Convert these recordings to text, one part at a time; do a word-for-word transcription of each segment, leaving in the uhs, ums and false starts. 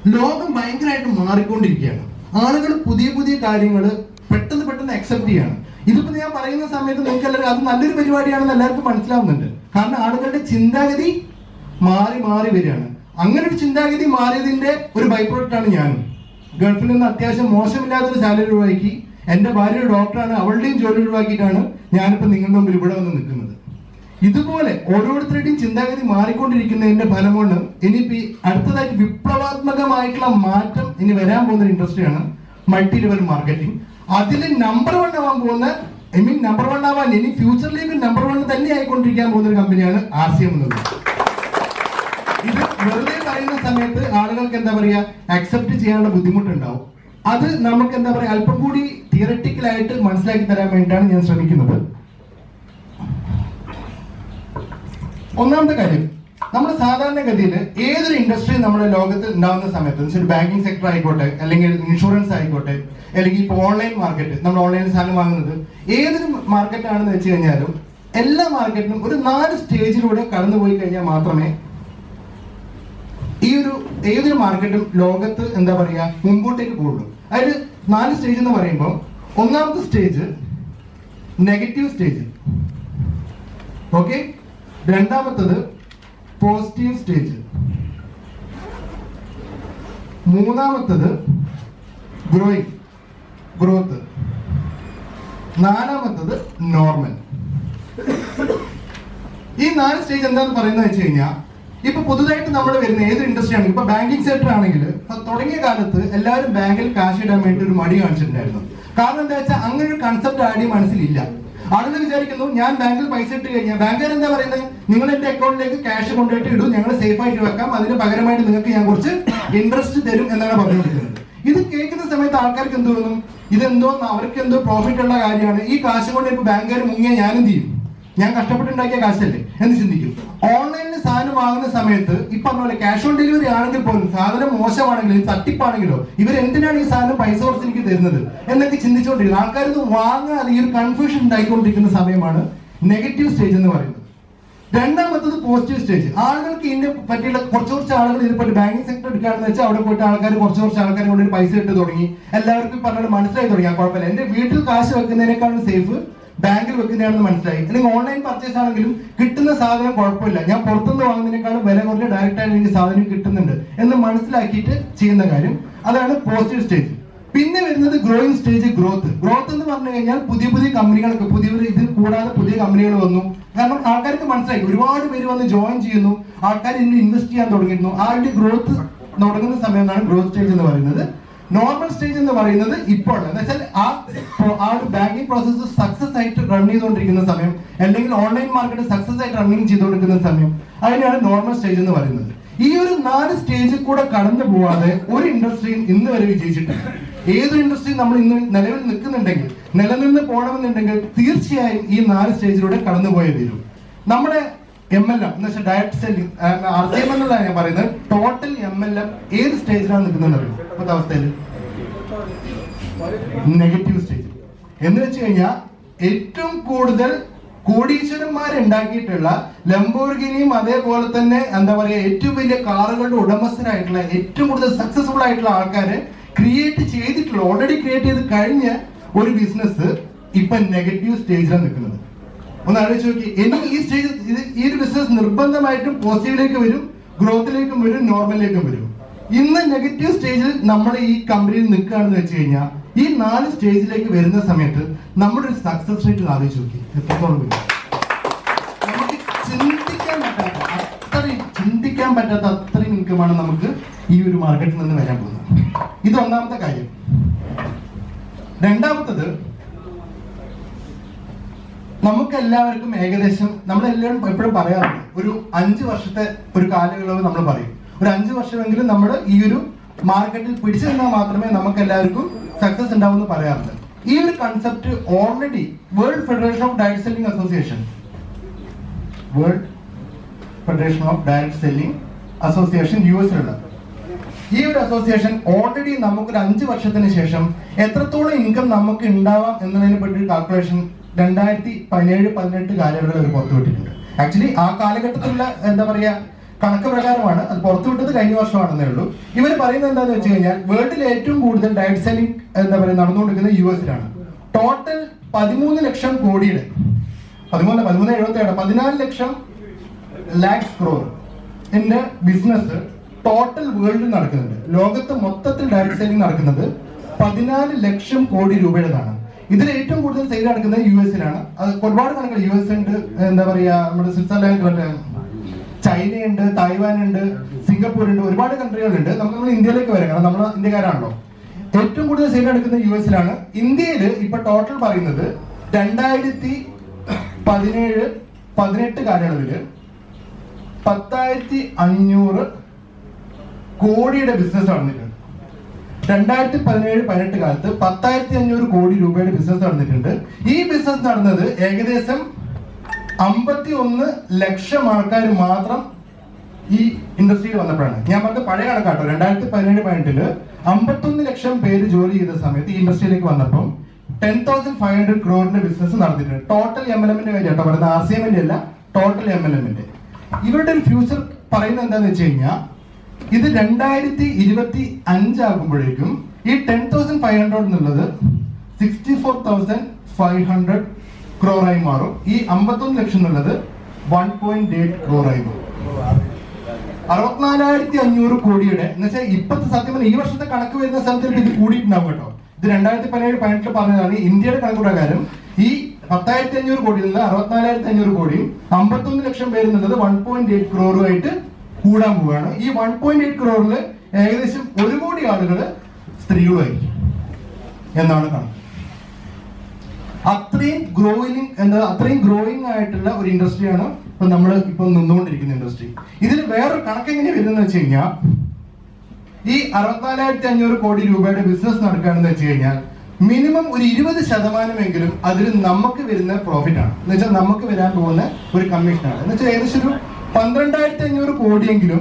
ലോകം ഭയങ്കരമായിട്ട് മാറിക്കൊണ്ടിരിക്കുകയാണ്. ആളുകൾ പുതിയ പുതിയ കാര്യങ്ങൾ പെട്ടെന്ന് പെട്ടെന്ന് അക്സെപ്റ്റ് ചെയ്യാണ്. ഇതിപ്പോ ഞാൻ പറയുന്ന സമയത്ത് നിങ്ങൾക്ക് എല്ലാവരും അത് നല്ലൊരു പരിപാടിയാണെന്ന് എല്ലാവർക്കും മനസ്സിലാവുന്നുണ്ട്. കാരണം ആളുകളുടെ ചിന്താഗതി മാറി മാറി വരികയാണ്. അങ്ങനെ ഒരു ചിന്താഗതി മാറിയതിന്റെ ഒരു ബൈ പ്രോഡക്റ്റ് ആണ് ഞാനും. ഗൾഫിൽ നിന്ന് അത്യാവശ്യം മോശമില്ലാത്തൊരു സാലറി ഒഴിവാക്കി, എന്റെ ഭാര്യ ഒരു ഡോക്ടറാണ്, അവളുടെയും ജോലി ഒഴിവാക്കിയിട്ടാണ് ഞാനിപ്പോ നിങ്ങളുടെ മുമ്പിൽ ഇവിടെ വന്ന് നിൽക്കുന്നത്. ഇതുപോലെ ഓരോരുത്തരുടെയും ചിന്താഗതി മാറിക്കൊണ്ടിരിക്കുന്നതിന്റെ ഫലം കൊണ്ട് ഇനിയിപ്പോ അടുത്തതായിട്ട് വിപ്ലവാത്മകമായിട്ടുള്ള മാറ്റം ഇനി വരാൻ പോകുന്ന ഒരു ഇൻഡസ്ട്രിയാണ് മൾട്ടി ലെവൽ മാർക്കറ്റിംഗ്. അതിൽ നമ്പർ വൺ ആവാൻ പോകുന്ന ഐ മീൻ നമ്പർ വൺ ആവാൻ ഇനി ഫ്യൂച്ചറിലേക്ക് നമ്പർ വൺ തന്നെ ആയിക്കൊണ്ടിരിക്കാൻ പോകുന്ന ഒരു കമ്പനിയാണ് ആർ സി എം എന്നത്. ഇത് വെറുതെ പറയുന്ന സമയത്ത് ആളുകൾക്ക് എന്താ പറയാ അക്സെപ്റ്റ് ചെയ്യാനുള്ള ബുദ്ധിമുട്ടുണ്ടാവും. അത് നമുക്ക് എന്താ പറയാ അല്പം കൂടി തിയററ്റിക്കലായിട്ട് മനസ്സിലാക്കി തരാൻ വേണ്ടിയിട്ടാണ് ഞാൻ ശ്രമിക്കുന്നത്. ഒന്നാമത്തെ കാര്യം, നമ്മൾ സാധാരണഗതിയിൽ ഏതൊരു ഇൻഡസ്ട്രി നമ്മുടെ ലോകത്ത് ഉണ്ടാകുന്ന സമയത്ത് ബാങ്കിങ് സെക്ടർ ആയിക്കോട്ടെ, അല്ലെങ്കിൽ ഇൻഷുറൻസ് ആയിക്കോട്ടെ, അല്ലെങ്കിൽ ഇപ്പോൾ ഓൺലൈൻ മാർക്കറ്റ്, നമ്മൾ ഓൺലൈനിൽ സാധനം വാങ്ങുന്നത് ഏതൊരു മാർക്കറ്റ് ആണെന്ന് വെച്ച് കഴിഞ്ഞാലും എല്ലാ മാർക്കറ്റിനും ഒരു നാല് സ്റ്റേജിലൂടെ കടന്നു പോയി കഴിഞ്ഞാൽ മാത്രമേ ഈ ഒരു ഏതൊരു മാർക്കറ്റും ലോകത്ത് എന്താ പറയാ മുമ്പോട്ടേക്ക് പോകുള്ളൂ. അതായത് നാല് സ്റ്റേജ് എന്ന് പറയുമ്പോൾ ഒന്നാമത്തെ സ്റ്റേജ് നെഗറ്റീവ് സ്റ്റേജ്, ഓക്കെ. രണ്ടാമത്തത് പോസിറ്റീവ് സ്റ്റേജ്, മൂന്നാമത്തത് ഗ്രോയിങ് ഗ്രോത്ത്, നാലാമത്തത് നോർമൽ. ഈ നാല് സ്റ്റേജ് എന്താന്ന് പറയുന്നത് വെച്ച് കഴിഞ്ഞാൽ ഇപ്പൊ പുതുതായിട്ട് നമ്മൾ വരുന്ന ഏത് ഇൻഡസ്ട്രി ആണെങ്കിൽ ഇപ്പൊ ബാങ്കിങ് സെക്ടർ ആണെങ്കിൽ തുടങ്ങിയ കാലത്ത് എല്ലാവരും ബാങ്കിൽ കാശ് ഇടാൻ വേണ്ടി ഒരു മടി കാണിച്ചിട്ടുണ്ടായിരുന്നു. കാരണം എന്താ വെച്ചാൽ അങ്ങനെ ഒരു കൺസെപ്റ്റ് ആരുടെയും മനസ്സിലില്ല. ആളുകൾ വിചാരിക്കുന്നു ഞാൻ ബാങ്കിൽ പൈസ ഇട്ട് കഴിഞ്ഞാൽ ബാങ്കുകാർ എന്താ പറയുന്നത്, നിങ്ങൾ എന്റെ അക്കൗണ്ടിലേക്ക് ക്യാഷ് കൊണ്ടുപോയിട്ട് ഇടും, ഞങ്ങൾ സേഫ് ആയിട്ട് വെക്കാം, അതിന് പകരമായിട്ട് നിങ്ങൾക്ക് ഞാൻ കുറച്ച് ഇൻട്രസ്റ്റ് തരും എന്നാണ് പറഞ്ഞുകൊടുക്കുന്നത്. ഇത് കേൾക്കുന്ന സമയത്ത് ആൾക്കാർക്ക് എന്ത് തോന്നും, ഇതെന്തോ അവർക്ക് എന്തോ പ്രോഫിറ്റ് ഉള്ള കാര്യമാണ്, ഈ കാശ് കൊണ്ട് ഇപ്പൊ ബാങ്കുകാർ മുങ്ങിയ ഞാനും ചെയ്യും, ഞാൻ കഷ്ടപ്പെട്ടുണ്ടാക്കിയ കാശല്ലേ എന്ന് ചിന്തിക്കും. ഓൺലൈനിൽ സാധനം വാങ്ങുന്ന സമയത്ത് ഈ പറഞ്ഞ പോലെ ക്യാഷ് ഓൺ ഡെലിവറി ആണെങ്കിൽ പോലും സാധനം മോശമാണെങ്കിലും തട്ടിപ്പാണെങ്കിലോ ഇവർ എന്തിനാണ് ഈ സാധനം പൈസ കുറച്ച് എനിക്ക് തരുന്നത് എന്നൊക്കെ ചിന്തിച്ചുകൊണ്ടിരിക്കുന്നത്. ആൾക്കാരൊന്ന് വാങ്ങാതെ ഈ ഒരു കൺഫ്യൂഷൻ ഉണ്ടായിക്കൊണ്ടിരിക്കുന്ന സമയമാണ് നെഗറ്റീവ് സ്റ്റേജ് എന്ന് പറയുന്നത്. രണ്ടാമത്തത് പോസിറ്റീവ് സ്റ്റേജ്. ആളുകൾക്ക് ഇതിനെ പറ്റിയുള്ള കുറച്ച് കുറച്ച് ആളുകൾ ഇതിനെപ്പറ്റി ബാങ്കിങ് സെക്ടർ എടുക്കുകയാണെന്ന് വെച്ചാൽ അവിടെ പോയിട്ട് ആൾക്കാർ കുറച്ച് കുറച്ച് ആൾക്കാരെ കൊണ്ട് പൈസ ഇട്ട് തുടങ്ങി. എല്ലാവർക്കും പറഞ്ഞാൽ മനസ്സിലായി തുടങ്ങി കുഴപ്പമില്ല, എന്റെ വീട്ടിൽ കാശ് വെക്കുന്നതിനേക്കാളും സേഫ് ബാങ്കിൽ വെക്കുന്നതാണെന്ന് മനസ്സിലായി. അല്ലെങ്കിൽ ഓൺലൈൻ പർച്ചേസ് ആണെങ്കിലും കിട്ടുന്ന സാധനം കുഴപ്പമില്ല, ഞാൻ പുറത്തുനിന്ന് വാങ്ങുന്നതിനേക്കാളും വില കുറഞ്ഞ ഡയറക്റ്റ് ആയിട്ട് എനിക്ക് സാധനം കിട്ടുന്നുണ്ട് എന്ന് മനസ്സിലാക്കിയിട്ട് ചെയ്യുന്ന കാര്യം, അതാണ് പോസിറ്റീവ് സ്റ്റേജ്. പിന്നെ വരുന്നത് ഗ്രോയിങ് സ്റ്റേജ്, ഗ്രോത്ത്. ഗ്രോത്ത് എന്ന് പറഞ്ഞു കഴിഞ്ഞാൽ പുതിയ പുതിയ കമ്പനികളൊക്കെ പുതിയ പുതിയ ഇത് കൂടാതെ പുതിയ കമ്പനികൾ വന്നു. കാരണം ആൾക്കാർക്ക് മനസ്സിലായി, ഒരുപാട് പേര് വന്ന് ജോയിൻ ചെയ്യുന്നു, ആൾക്കാർ ഇതിന് ഇൻവെസ്റ്റ് ചെയ്യാൻ തുടങ്ങിയിരുന്നു. ആളുടെ ഗ്രോത്ത് തുടങ്ങുന്ന സമയത്താണ് ഗ്രോത്ത് സ്റ്റേജ് എന്ന് പറയുന്നത്. നോർമൽ സ്റ്റേജ് എന്ന് പറയുന്നത് ഇപ്പോൾ എന്ന് വെച്ചാൽ ആ ആ ഒരു ബാങ്കിങ് പ്രോസസ്സ് സക്സസ് ആയിട്ട് റൺ ചെയ്തുകൊണ്ടിരിക്കുന്ന സമയം, അല്ലെങ്കിൽ ഓൺലൈൻ മാർക്കറ്റ് സക്സസ് ആയിട്ട് റണ്ണിങ് ചെയ്തുകൊണ്ടിരിക്കുന്ന സമയം, അതിനാണ് നോർമൽ സ്റ്റേജ് എന്ന് പറയുന്നത്. ഈ ഒരു നാല് സ്റ്റേജിൽ കൂടെ കടന്നു പോവാതെ ഒരു ഇൻഡസ്ട്രിയും ഇന്ന് വരെ വിജയിച്ചിട്ടില്ല. ഏതൊരു ഇൻഡസ്ട്രി നമ്മൾ ഇന്ന് നിലവിൽ നിൽക്കുന്നുണ്ടെങ്കിൽ, നിലനിന്ന് പോകണമെന്നുണ്ടെങ്കിൽ തീർച്ചയായും ഈ നാല് സ്റ്റേജിലൂടെ കടന്നു പോയേ തീരും. നമ്മുടെ എം എൽ എം എന്ന് വെച്ചാൽ direct selling, R C M എന്നുള്ളതാണ് ഞാൻ പറയുന്നത്. ടോട്ടൽ എം എൽ എം ഏത് സ്റ്റേജിലാണ് നിൽക്കുന്നത് അറിയും ഇപ്പോഴത്തെ അവസ്ഥയിൽ? Negative stage. എന്ന് വെച്ച് കഴിഞ്ഞാൽ ഏറ്റവും കൂടുതൽ കോടീശ്വരന്മാരെ ഉണ്ടാക്കിയിട്ടുള്ള ലംബോർഗിനിയും അതേപോലെ തന്നെ എന്താ പറയാ ഏറ്റവും വലിയ കാറുകളുടെ ഉടമസ്ഥരായിട്ടുള്ള ഏറ്റവും കൂടുതൽ സക്സസ്ഫുൾ ആയിട്ടുള്ള ആൾക്കാരെ ക്രിയേറ്റ് ചെയ്തിട്ടുള്ള ഓൾറെഡി ക്രിയേറ്റ് ചെയ്ത് കഴിഞ്ഞ ഒരു ബിസിനസ് ഇപ്പൊ നെഗറ്റീവ് സ്റ്റേജിലാണ് നിൽക്കുന്നത്. ഒന്ന് ആലോചിച്ച് നോക്കി. എനിക്ക് ഈ സ്റ്റേജ് ഈ ഒരു ബിസിനസ് നിർബന്ധമായിട്ടും പോസിറ്റീവിലേക്ക് വരും, ഗ്രോത്തിലേക്കും വരും, നോർമലിലേക്കും വരും. ഇന്ന് നെഗറ്റീവ് സ്റ്റേജിൽ നമ്മൾ ഈ കമ്പനിയിൽ നിൽക്കുകയാണെന്ന് വെച്ച് കഴിഞ്ഞാൽ ഈ നാല് സ്റ്റേജിലേക്ക് വരുന്ന സമയത്ത് നമ്മുടെ ഒരു സക്സസ് റേറ്റ് ആലോചിച്ച് നോക്കി എത്രത്തോളം വരും. നമുക്ക് ചിന്തിക്കാൻ പറ്റാത്ത അത്രയും ചിന്തിക്കാൻ പറ്റാത്ത അത്രയും ഇൻകമാണ് നമുക്ക് ഈ ഒരു മാർക്കറ്റിൽ നിന്ന് വരാൻ പോകുന്നത്. ഇത് ഒന്നാമത്തെ കാര്യം. രണ്ടാമത്തത്, നമുക്ക് എല്ലാവർക്കും ഏകദേശം നമ്മളെല്ലാവരും എപ്പോഴും പറയാറുണ്ട് ഒരു അഞ്ചു വർഷത്തെ ഒരു കാലയളവ് നമ്മൾ പറയും. ഒരു അഞ്ചു വർഷമെങ്കിലും നമ്മൾ ഈ ഒരു മാർക്കറ്റിൽ പിടിച്ചു നിന്നാൽ മാത്രമേ നമുക്ക് എല്ലാവർക്കും സക്സസ് ഉണ്ടാവും എന്ന് പറയാറുണ്ട്. ഈ ഒരു concept already world federation of direct selling association world federation of direct selling association U എസിലുള്ള ഈ ഒരു അസോസിയേഷൻ ഓൾറെഡി നമുക്കൊരു അഞ്ചു വർഷത്തിന് ശേഷം എത്രത്തോളം ഇൻകം നമുക്ക് ഉണ്ടാവാം എന്നതിനെ പറ്റി ഒരു കാൽക്കുലേഷൻ രണ്ടായിരത്തി പതിനേഴ് പതിനെട്ട് കാലയളവിൽ അവർ പുറത്തുവിട്ടിട്ടുണ്ട്. ആക്ച്വലി ആ കാലഘട്ടത്തിലുള്ള എന്താ പറയാ കണക്ക് പ്രകാരമാണ്, അത് പുറത്തുവിട്ടത് കഴിഞ്ഞ വർഷമാണെന്നേ ഉള്ളൂ. ഇവർ പറയുന്നത് എന്താണെന്ന് വെച്ച് കഴിഞ്ഞാൽ വേൾഡിൽ ഏറ്റവും കൂടുതൽ ഡയറക്ട് സെല്ലിംഗ് എന്താ പറയുക നടന്നുകൊണ്ടിരിക്കുന്നത് യു എസിലാണ്. ടോട്ടൽ പതിമൂന്ന് ലക്ഷം കോടിയുടെ പതിമൂന്ന് പതിമൂന്ന് എഴുപത്തി ഏഴ് പതിനാല് ലക്ഷം ലാക്സ് ക്രോർ എന്റെ ബിസിനസ് ടോട്ടൽ വേൾഡിൽ നടക്കുന്നുണ്ട്. ലോകത്ത് മൊത്തത്തിൽ ഡയറക്ട് സെല്ലിംഗ് നടക്കുന്നത് പതിനാല് ലക്ഷം കോടി രൂപയുടേതാണ്. ഇതിൽ ഏറ്റവും കൂടുതൽ സെയിൽ നടക്കുന്നത് യു എസിലാണ്. അത് ഒരുപാട് കണക്കുകൾ യു എസ് ഉണ്ട്, എന്താ പറയാ നമ്മുടെ സ്വിറ്റ്സർലാൻഡ്, മറ്റേ ചൈനയുണ്ട്, തായ്വാൻ ഉണ്ട്, സിംഗപ്പൂർ ഉണ്ട്, ഒരുപാട് കൺട്രികളുണ്ട്. നമുക്ക് നമ്മൾ ഇന്ത്യയിലേക്ക് വരാം, കാരണം നമ്മൾ ഇന്ത്യക്കാരാണല്ലോ. ഏറ്റവും കൂടുതൽ സെയിൽ നടക്കുന്നത് യു എസിലാണ്. ഇന്ത്യയിൽ ഇപ്പൊ ടോട്ടൽ പറയുന്നത് രണ്ടായിരത്തി പതിനേഴ് പതിനെട്ട് കാലയളവില് പത്തായിരത്തി അഞ്ഞൂറ് കോടിയുടെ ബിസിനസ് നടന്നിട്ടുണ്ട്. രണ്ടായിരത്തി പതിനേഴ് പതിനെട്ട് കാലത്ത് പത്തായിരത്തി അഞ്ഞൂറ് കോടി രൂപയുടെ ബിസിനസ് നടന്നിട്ടുണ്ട്. ഈ ബിസിനസ് നടന്നത് ഏകദേശം അമ്പത്തി ഒന്ന് ലക്ഷം ആൾക്കാർ മാത്രം ഈ ഇൻഡസ്ട്രിയിൽ വന്നപ്പോഴാണ്. ഞാൻ പറഞ്ഞ പഴയ കണക്കാട്ടോ, രണ്ടായിരത്തി പതിനേഴ് പതിനെട്ടില് അമ്പത്തൊന്ന് ലക്ഷം പേര് ജോലി ചെയ്ത സമയത്ത് ഈ ഇൻഡസ്ട്രിയിലേക്ക് വന്നപ്പം ടെൻ തൗസൻഡ് ഫൈവ് ഹൺഡ്രഡ് ക്രോറിന്റെ ബിസിനസ് നടന്നിട്ടുണ്ട്. ടോട്ടൽ എം എൽ എമ്മിന്റെ കാര്യം കേട്ടോ പറയുന്നത്, ആർ സി എമ്മിന്റെ അല്ല, ടോട്ടൽ എം എൽ എമ്മിന്റെ. ഇവരുടെ ഒരു ഫ്യൂച്ചർ പറയുന്നത് എന്താന്ന് വെച്ച് കഴിഞ്ഞാൽ ഇത് രണ്ടായിരത്തി ഇരുപത്തി അഞ്ചാകുമ്പോഴേക്കും ഈ ടെൻ തൗസൻഡ് ഫൈവ് ഹൺഡ്രഡ് എന്നുള്ളത് sixty four thousand five hundred ക്രോറായി മാറും. ഈ അമ്പത്തൊന്ന് ലക്ഷം എന്നുള്ളത് വൺ പോയിന്റ് എയ്റ്റ് ക്രോറായി മാറും. അറുപത്തിനാലായിരത്തി അഞ്ഞൂറ് കോടിയുടെ എന്ന് വെച്ചാൽ ഇപ്പത്തെ സത്യം പറഞ്ഞാൽ ഈ വർഷത്തെ കണക്ക് വരുന്ന സ്ഥലത്ത് ഇത് കൂടിയിട്ടുണ്ടാവും കേട്ടോ. ഇത് രണ്ടായിരത്തി പതിനേഴ് പതിനെട്ടിൽ പറഞ്ഞതാണ്. ഇന്ത്യയുടെ കണക്ക് പ്രകാരം ഈ പത്തായിരത്തി അഞ്ഞൂറ് കോടിയിൽ നിന്ന് അറുപത്തിനാലായിരത്തി അഞ്ഞൂറ് കോടിയും അമ്പത്തൊന്ന് ലക്ഷം പേര് എന്നുള്ളത് വൺ പോയിന്റ് എയ്റ്റ് ക്രോറുമായിട്ട് കൂടാൻ പോവുകയാണ്. ഈ വൺ പോയിന്റ് എയ്റ്റ് ക്രോറില് ഏകദേശം ഒരു കോടി ആളുകൾ സ്ത്രീകളുമായിരിക്കും എന്നാണ് കണക്ക്. അത്രയും ഗ്രോയിങ് എന്താ അത്രയും ഗ്രോയിങ് ആയിട്ടുള്ള ഒരു ഇൻഡസ്ട്രിയാണ് ഇപ്പൊ നമ്മൾ ഇപ്പൊ നിന്നുകൊണ്ടിരിക്കുന്ന ഇൻഡസ്ട്രി. ഇതിൽ വേറൊരു കണക്ക് എങ്ങനെ വരുന്നത് വെച്ച് കഴിഞ്ഞാൽ ഈ അറുപത്തിനാലായിരത്തി അഞ്ഞൂറ് കോടി രൂപയുടെ ബിസിനസ് നടക്കുകയാണെന്ന് വെച്ച് കഴിഞ്ഞാൽ മിനിമം ഒരു ഇരുപത് ശതമാനമെങ്കിലും അതിൽ നമുക്ക് വരുന്ന പ്രോഫിറ്റ് ആണ്. എന്ന് വെച്ചാൽ നമുക്ക് വരാൻ പോകുന്ന ഒരു കമ്മീഷനാണ്. എന്ന് വെച്ചാൽ ഏകദേശം ഒരു പന്ത്രണ്ടായിരത്തി അഞ്ഞൂറ് കോടിയെങ്കിലും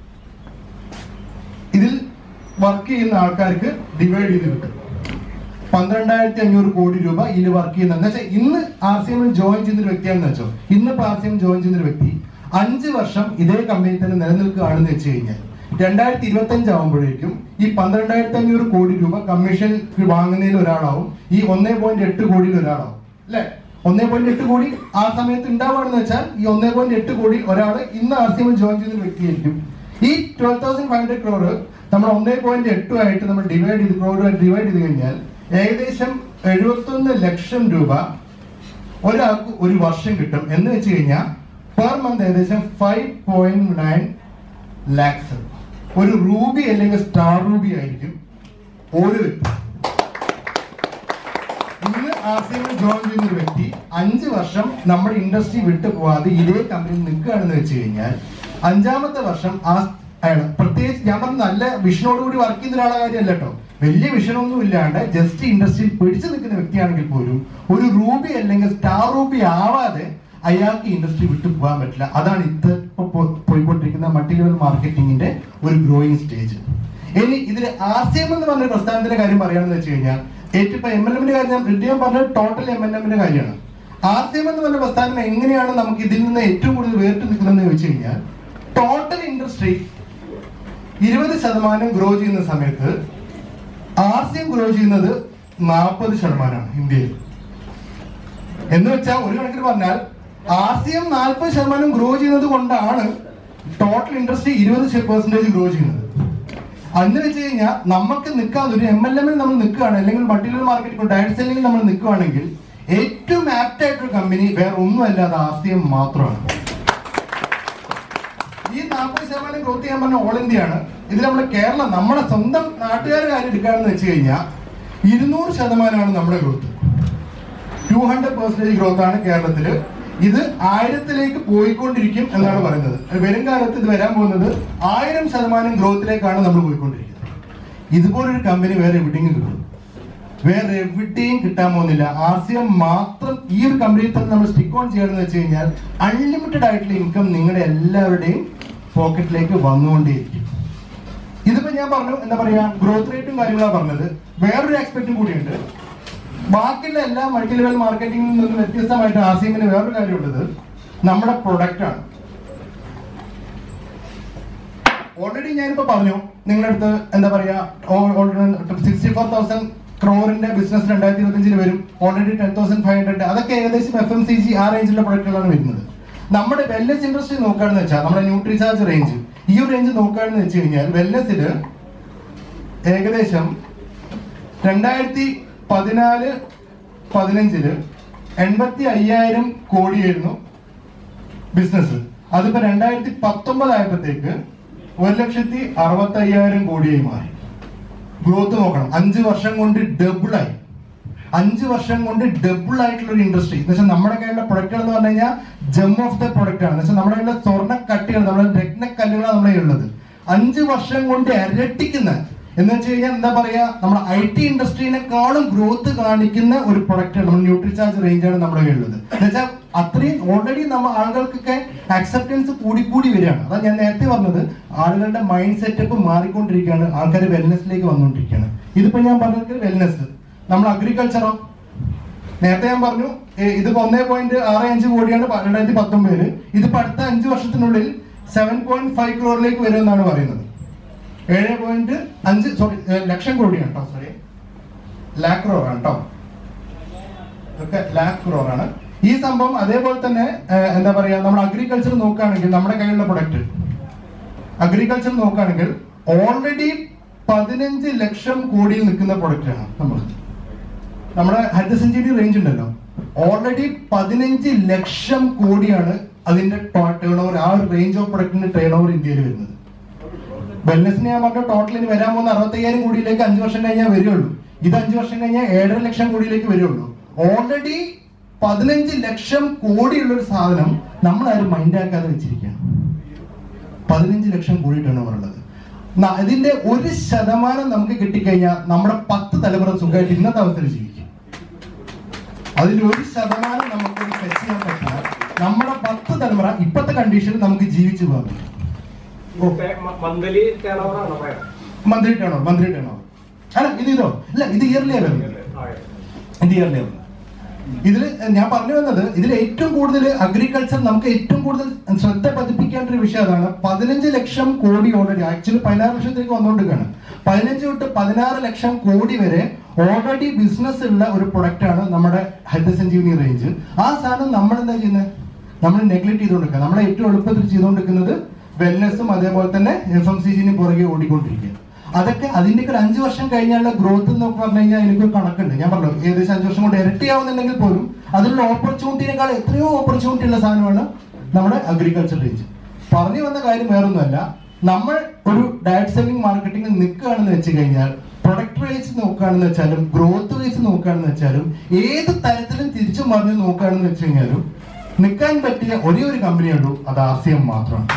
ഇതിൽ വർക്ക് ചെയ്യുന്ന ആൾക്കാർക്ക് ഡിവൈഡ് ചെയ്ത് കിട്ടും. പന്ത്രണ്ടായിരത്തി അഞ്ഞൂറ് കോടി രൂപ ഇതിൽ വർക്ക് ചെയ്യുന്ന എന്ന് വെച്ചാൽ ഇന്ന് ആർ സി എമ്മിൽ ജോയിൻ ചെയ്യുന്നൊരു വ്യക്തിയാണെന്ന് വെച്ചോ, ഇന്നിപ്പോ ആർ സി എം ജോയിൻ ചെയ്യുന്നൊരു വ്യക്തി അഞ്ച് വർഷം ഇതേ കമ്പനി തന്നെ നിലനിൽക്കുകയാണെന്ന് വെച്ച് കഴിഞ്ഞാൽ രണ്ടായിരത്തി ഇരുപത്തി അഞ്ച് ആവുമ്പോഴേക്കും ഈ പന്ത്രണ്ടായിരത്തി അഞ്ഞൂറ് കോടി രൂപ കമ്മീഷൻ വാങ്ങുന്നതിൽ ഒരാളാവും, ഈ ഒന്നേ പോയിന്റ് എട്ട് കോടിയിൽ ഒരാളാവും അല്ലെ. ഒന്നേ പോയിന്റ് എട്ട് കോടി ആ സമയത്ത് ഉണ്ടാവുകയാണെന്ന് വെച്ചാൽ ഈ ഒന്നേ പോയിന്റ് എട്ട് കോടി ഒരാൾ ഇന്ന് ആർ സി എമ്മിൽ ജോയിൻ ചെയ്യുന്ന വ്യക്തിയായിരിക്കും. ഈ twelve thousand five hundred crore നമ്മൾ ഒന്നേ പോയിന്റ് എട്ടുമായിട്ട് നമ്മൾ ഡിവൈഡ് ചെയ്ത് ക്രോറുമായിട്ട് ഡിവൈഡ് ചെയ്ത് കഴിഞ്ഞാൽ ഏകദേശം എഴുപത്തൊന്ന് ലക്ഷം രൂപ ഒരാൾക്ക് ഒരു വർഷം കിട്ടും. എന്ന് വെച്ച് കഴിഞ്ഞാൽ പെർ മന്ത് ഏകദേശം ഫൈവ് പോയിന്റ് നയൻ ലാക്സ് ഒരു റൂബി അല്ലെങ്കിൽ സ്റ്റാർ റൂബി ആയിരിക്കും ഒരു വ്യക്തി. ഇന്ന് ആർ സി എമ്മിൽ ജോയിൻ ചെയ്യുന്ന ഒരു വ്യക്തി അഞ്ച് വർഷം നമ്മുടെ ഇൻഡസ്ട്രി വിട്ടു പോവാതെ ഇതേ കമ്പനിയിൽ നിൽക്കുകയാണെന്ന് വെച്ച് കഴിഞ്ഞാൽ അഞ്ചാമത്തെ വർഷം ആ അയാൾ പ്രത്യേകിച്ച് ഞാൻ പറഞ്ഞ നല്ല വിഷനോടുകൂടി വർക്ക് ചെയ്യുന്ന ഒരാളെ കാര്യമല്ല കേട്ടോ, വലിയ വിഷനൊന്നും ഇല്ലാണ്ട് ജസ്റ്റ് ഇൻഡസ്ട്രിയിൽ പിടിച്ചു നിൽക്കുന്ന വ്യക്തിയാണെങ്കിൽ പോലും ഒരു റൂബി അല്ലെങ്കിൽ സ്റ്റാർ റൂബി ആവാതെ അയാൾക്ക് ഇൻഡസ്ട്രി വിട്ടു പോകാൻ പറ്റില്ല. അതാണ് ഇത് പോയിക്കൊണ്ടിരിക്കുന്ന മൾട്ടി ലെവൽ മാർക്കറ്റിംഗിന്റെ ഒരു ഗ്രോയിങ് സ്റ്റേജ്. ഇനി ഇതിൽ ആർ സി എം എന്ന് പറഞ്ഞ പ്രസ്ഥാനത്തിന്റെ കാര്യം പറയുകയാണെന്ന് വെച്ച് കഴിഞ്ഞാൽ ഏറ്റവും എം എൽ എമ്മിന്റെ കാര്യം ഞാൻ പറഞ്ഞത് ടോട്ടൽ എം എൽ എമ്മിന്റെ കാര്യമാണ്. ആർ സി എം എന്ന് പറഞ്ഞ പ്രസ്ഥാനം എങ്ങനെയാണ് നമുക്ക് ഇതിൽ നിന്ന് ഏറ്റവും കൂടുതൽ വേറിട്ട് നിൽക്കുന്നതെന്ന് ചോദിച്ചു കഴിഞ്ഞാൽ ടോട്ടൽ ഇൻഡസ്ട്രി ഇരുപത് ശതമാനം ഗ്രോ ചെയ്യുന്ന സമയത്ത് ആർ സി എം ഗ്രോ ചെയ്യുന്നത് നാൽപ്പത് ശതമാനമാണ് ഇന്ത്യയിൽ. എന്ന് വെച്ചാൽ ഒരു കണക്കിന് പറഞ്ഞാൽ ആർ സി എം നാൽപ്പത് ശതമാനം ഗ്രോ ചെയ്യുന്നത് കൊണ്ടാണ് ടോട്ടൽ ഇൻഡസ്ട്രി ഇരുപത് പെർസെന്റേജ് ഗ്രോ ചെയ്യുന്നത്. അന്ന് വെച്ച് കഴിഞ്ഞാൽ നമുക്ക് നിൽക്കാതെ ഒരു എം എൽ എമ്മിൽ നമ്മൾ നിൽക്കുകയാണ് അല്ലെങ്കിൽ മൾട്ടി ലെവൽ മാർക്കറ്റിംഗ് ഡയറക്ട് സെല്ലിംഗിൽ നമ്മൾ നിൽക്കുകയാണെങ്കിൽ ഏറ്റവും ആപ്റ്റ് ആയിട്ടൊരു കമ്പനി വേറെ ഒന്നും അല്ലാതെ ആർ സി എം മാത്രമാണ്. ഈ നാൽപ്പത് ശതമാനം ഗ്രോത്ത് ചെയ്യാൻ പറഞ്ഞ ഓൾ ഇന്ത്യ ആണ്. ഇതിൽ നമ്മുടെ കേരളം നമ്മുടെ സ്വന്തം നാട്ടുകാരുടെ കാര്യം എടുക്കുകയാണെന്ന് വെച്ച് കഴിഞ്ഞാൽ ഇരുന്നൂറ് ശതമാനമാണ് നമ്മുടെ growth. Two hundred percentage growth ആണ് കേരളത്തില്. ഇത് ആയിരത്തിലേക്ക് പോയിക്കൊണ്ടിരിക്കും എന്നാണ് പറയുന്നത്. വരും കാലത്ത് ഇത് വരാൻ പോകുന്നത് ആയിരം ശതമാനം ഗ്രോത്തിലേക്കാണ് നമ്മൾ പോയിക്കൊണ്ടിരിക്കുന്നത്. ഇതുപോലൊരു കമ്പനി വേറെ എവിടെയും കിട്ടും, വേറെ എവിടെയും കിട്ടാൻ പോകുന്നില്ല. ആർ സി എം മാത്രം ഈ ഒരു കമ്പനിയിൽ തന്നെ നമ്മൾ സ്റ്റിക്ക് ഓൺ ചെയ്യണമെന്ന് വെച്ച് കഴിഞ്ഞാൽ അൺലിമിറ്റഡ് ആയിട്ടുള്ള ഇൻകം നിങ്ങളുടെ എല്ലാവരുടെയും പോക്കറ്റിലേക്ക് വന്നുകൊണ്ടേയിരിക്കും. ഇതിപ്പോ ഞാൻ പറഞ്ഞു എന്താ പറയാ ഗ്രോത്ത് റേറ്റും കാര്യങ്ങളാണ് പറഞ്ഞത്. വേറൊരു ആസ്പെക്റ്റും കൂടിയുണ്ട്. ബാക്കിയുള്ള എല്ലാ മൾട്ടി ലെവൽ മാർക്കറ്റിംഗിൽ നിന്ന് വ്യത്യസ്തമായിട്ട് ആർ സി എമ്മിന് വേറൊരു കാര്യമുള്ളത് നമ്മുടെ പ്രൊഡക്റ്റ് ആണ്. ഓൾറെഡി ഞാനിപ്പോ പറഞ്ഞു നിങ്ങളുടെ അടുത്ത് എന്താ പറയാ സിക്സ്റ്റി ഫോർ തൗസൻഡ് ക്രോറിന്റെ ബിസിനസ് രണ്ടായിരത്തി ഇരുപത്തി അഞ്ചിൽ വരും. Already ten thousand five hundred അതൊക്കെ ഏകദേശം എഫ് എം സി ജി ആ റേഞ്ചിലുള്ള പ്രൊഡക്റ്റുകളാണ് വരുന്നത്. നമ്മുടെ വെൽനെസ് ഇൻഡസ്ട്രി നോക്കുകയാണെന്ന് വെച്ചാൽ നമ്മുടെ ന്യൂട്രിചാർജ് റേഞ്ച് ഈ ഒരു റേഞ്ച് നോക്കുകയാണെന്ന് വെച്ച് കഴിഞ്ഞാൽ വെൽനെസ്സില് ഏകദേശം രണ്ടായിരത്തി പതിനാല് പതിനഞ്ചില് എൺപത്തി അയ്യായിരം കോടിയായിരുന്നു ബിസിനസ്. അതിപ്പോ രണ്ടായിരത്തി പത്തൊമ്പത് ആയപ്പോഴത്തേക്ക് ഒരു ലക്ഷത്തി അറുപത്തി അയ്യായിരം കോടിയായി മാറി. ഗ്രോത്ത് നോക്കണം, അഞ്ച് വർഷം കൊണ്ട് ഡബിളായി. അഞ്ച് വർഷം കൊണ്ട് ഡബിൾ ആയിട്ടുള്ള ഒരു ഇൻഡസ്ട്രി എന്ന് വെച്ചാൽ നമ്മുടെ കയ്യിലുള്ള പ്രൊഡക്റ്റുകൾ എന്ന് പറഞ്ഞു കഴിഞ്ഞാൽ ജം ഓഫ് ദ പ്രൊഡക്റ്റ് ആണ്. എന്ന് വെച്ചാൽ നമ്മുടെ കയ്യിലുള്ള സ്വർണ്ണ കട്ടികൾ, നമ്മുടെ രത്നക്കല്ലുകളാണ് നമ്മുടെ കയ്യിലുള്ളത്. അഞ്ച് വർഷം കൊണ്ട് ഇരട്ടിക്കുന്ന എന്ന് വെച്ച് കഴിഞ്ഞാൽ എന്താ പറയാ, നമ്മുടെ ഐ ടി ഇൻഡസ്ട്രീനെക്കാളും ഗ്രോത്ത് കാണിക്കുന്ന ഒരു പ്രൊഡക്റ്റ് നമ്മുടെ ന്യൂട്രിചാർജ് റേഞ്ചാണ് നമ്മുടെ കയ്യിലുള്ളത്. എന്ന് വെച്ചാൽ അത്രയും ഓൾറെഡി നമ്മൾ ആളുകൾക്കൊക്കെ അക്സെപ്റ്റൻസ് കൂടിക്കൂടി വരികയാണ്. അതാ ഞാൻ നേരത്തെ പറഞ്ഞത്, ആളുകളുടെ മൈൻഡ് സെറ്റപ്പ് മാറിക്കൊണ്ടിരിക്കുകയാണ്, ആൾക്കാർ വെൽനെസ്സിലേക്ക് വന്നുകൊണ്ടിരിക്കുകയാണ്. ഇതിപ്പോ ഞാൻ പറഞ്ഞത് വെൽനെസ്. നമ്മൾ അഗ്രികൾച്ചറോ നേരത്തെ ഞാൻ പറഞ്ഞു ഇതിപ്പോ ഒന്നേ പോയിന്റ് ആറ് അഞ്ച് കോടിയാണ് രണ്ടായിരത്തി പത്തൊമ്പതില്. ഇതിപ്പോ അടുത്ത അഞ്ചു വർഷത്തിനുള്ളിൽ സെവൻ പോയിന്റ് ഫൈവ് ക്രോറിലേക്ക് വരുമെന്നാണ് പറയുന്നത്. ഏഴ് പോയിന്റ് അഞ്ച് സോറി ലക്ഷം കോടിയാണ് കേട്ടോ, സോറി ലാക്ക് ക്രോർ ആണ് കേട്ടോ, ഒക്കെ ലാക്ക് ക്രോർ ആണ് ഈ സംഭവം. അതേപോലെ തന്നെ എന്താ പറയാ, നമ്മൾ അഗ്രികൾച്ചർ നോക്കുകയാണെങ്കിൽ നമ്മുടെ കയ്യിലുള്ള പ്രൊഡക്റ്റ് അഗ്രികൾച്ചർ നോക്കുകയാണെങ്കിൽ ഓൾറെഡി പതിനഞ്ച് ലക്ഷം കോടിയിൽ നിൽക്കുന്ന പ്രൊഡക്റ്റാണ് നമ്മൾ. നമ്മുടെ ഹരിതസഞ്ജീവനി റേഞ്ച് ഉണ്ടല്ലോ, ഓൾറെഡി പതിനഞ്ച് ലക്ഷം കോടിയാണ് അതിന്റെ ടേൺ ഓവർ. ആ ഒരു റേഞ്ച് ഓഫ് പ്രൊഡക്റ്റിന്റെ ടേൺ ഓവർ ഇന്ത്യയിൽ വരുന്നത്. വെൽനെസ്സിന് ഞാൻ പറഞ്ഞ ടോട്ടൽ ഇനി വരാൻ പോകുന്ന അറുപത്തയ്യായിരം കോടിയിലേക്ക് അഞ്ചു വർഷം കഴിഞ്ഞാൽ വരികയുള്ളൂ. ഇത് അഞ്ചു വർഷം കഴിഞ്ഞാൽ ഏഴര ലക്ഷം കോടിയിലേക്ക് വരികയുള്ളൂ. ഓൾറെഡി പതിനഞ്ച് ലക്ഷം കോടിയുള്ള ഒരു സാധനം നമ്മൾ ആരും മൈൻഡാക്കാതെ വെച്ചിരിക്കുകയാണ്. പതിനഞ്ച് ലക്ഷം കോടി ടേൺ ഓവർ ഉള്ളത്. ഇതിന്റെ ഒരു ശതമാനം നമുക്ക് കിട്ടിക്കഴിഞ്ഞാൽ നമ്മുടെ പത്ത് തലമുറ സുഖമായിട്ട് ഇന്നത്തെ അവസ്ഥയിൽ ജീവിക്കും. അതിന്റെ ഒരു ശതമാനം നമുക്ക് ടച്ച് ചെയ്യാൻ പറ്റില്ല. നമ്മുടെ പത്ത് തലമുറ ഇപ്പോഴത്തെ കണ്ടീഷനിൽ നമുക്ക് ജീവിച്ചു പോകാൻ പറ്റും. Monthly turnover monthly turnover monthly turnover അല്ല ഇത് ഇതോ ഇല്ല, ഇത് ഇയർലി വരുന്നത്. ഇത് ഇയർലി വരുന്നത്. ഇതിൽ ഞാൻ പറഞ്ഞു വന്നത്, ഇതിൽ ഏറ്റവും കൂടുതൽ അഗ്രികൾച്ചർ നമുക്ക് ഏറ്റവും കൂടുതൽ ശ്രദ്ധ പതിപ്പിക്കേണ്ട ഒരു വിഷയം അതാണ്. പതിനഞ്ച് ലക്ഷം കോടി ഓൾറെഡി ആക്ച്വലി പതിനാറ് ലക്ഷത്തിലേക്ക് വന്നുകൊണ്ടിരിക്കുകയാണ്. പതിനഞ്ച് തൊട്ട് പതിനാറ് ലക്ഷം കോടി വരെ ഓൾറെഡി ബിസിനസ് ഉള്ള ഒരു പ്രൊഡക്റ്റ് ആണ് നമ്മുടെ ഹരിതസഞ്ജീവനി റേഞ്ച്. ആ സാധനം നമ്മൾ എന്താ ചെയ്യുന്നത്, നമ്മൾ നെഗ്ലക്ട് ചെയ്തുകൊണ്ടിരിക്കുക. നമ്മളെ ഏറ്റവും എളുപ്പത്തിൽ ചെയ്തുകൊണ്ടിരിക്കുന്നത് വെൽനെസ്സും അതേപോലെ തന്നെ എഫ് എം സി ജിനും പുറകെ ഓടിക്കൊണ്ടിരിക്കുക. അതൊക്കെ അതിന്റെയൊക്കെ ഒരു അഞ്ചു വർഷം കഴിഞ്ഞാലുള്ള ഗ്രോത്ത് എന്ന് പറഞ്ഞു കഴിഞ്ഞാൽ എനിക്കൊരു കണക്കുണ്ട്. ഞാൻ പറഞ്ഞു ഏകദേശം അഞ്ചു വർഷം കൊണ്ട് ഇരട്ടിയാവുന്നുണ്ടെങ്കിൽ പോലും അതിലുള്ള ഓപ്പർച്യൂണിറ്റിനേക്കാൾ എത്രയോ ഓപ്പർച്യൂണിറ്റി ഉള്ള സാധനമാണ് നമ്മുടെ അഗ്രികൾച്ചർ റേഞ്ച്. പറഞ്ഞു വന്ന കാര്യം വേറൊന്നുമല്ല, നമ്മൾ ഒരു ഡയറക്ട് സെല്ലിംഗ് മാർക്കറ്റിംഗിൽ നിൽക്കുകയാണെന്ന് വെച്ച് കഴിഞ്ഞാൽ പ്രൊഡക്റ്റ് വൈസ് നോക്കുകയാണെന്ന് വെച്ചാലും ഗ്രോത്ത് വൈസ് നോക്കുകയാണെന്ന് വെച്ചാലും ഏത് തരത്തിലും തിരിച്ചു മറിഞ്ഞ് നോക്കുകയാണെന്ന് വെച്ച് കഴിഞ്ഞാലും നിൽക്കാൻ പറ്റിയ ഒരേ ഒരു കമ്പനിയേ ഉള്ളൂ, അത് ആർ സി എം മാത്രമാണ്.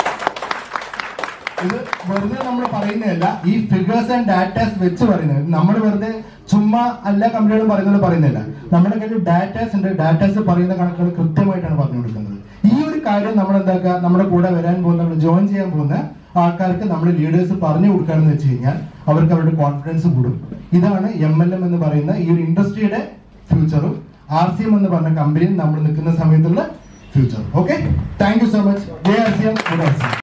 ഇത് വെറുതെ നമ്മൾ പറയുന്നതല്ല, ഈ ഫിഗേഴ്സ് ആൻഡ് ഡാറ്റാസ് വെച്ച് പറയുന്നത്. നമ്മൾ വെറുതെ ചുമ്മാ എല്ലാ കമ്പനികളും പറയുന്നത് പറയുന്നില്ല. നമ്മുടെ കയ്യിൽ ഡാറ്റാസ് ഉണ്ട്, ഡാറ്റാസ് പറയുന്ന കണക്കുകൾ കൃത്യമായിട്ടാണ് പറഞ്ഞു കൊടുക്കുന്നത്. ഈ ഒരു കാര്യം നമ്മൾ എന്താക്കുക, നമ്മുടെ കൂടെ വരാൻ പോകുന്ന നമ്മൾ ജോയിൻ ചെയ്യാൻ പോകുന്ന ആൾക്കാർക്ക് നമ്മൾ ലീഡേഴ്സ് പറഞ്ഞു കൊടുക്കുകയാണെന്ന് വെച്ച് കഴിഞ്ഞാൽ അവർക്ക് അവരുടെ കോൺഫിഡൻസ് കൂടും. ഇതാണ് എം എൽ എം എന്ന് പറയുന്ന ഈ ഒരു ഇൻഡസ്ട്രിയുടെ ഫ്യൂച്ചറും ആർ സി എം എന്ന് പറഞ്ഞ കമ്പനിയിൽ നമ്മൾ നിൽക്കുന്ന സമയത്തുള്ള future. Okay, thank you so much. J R C M.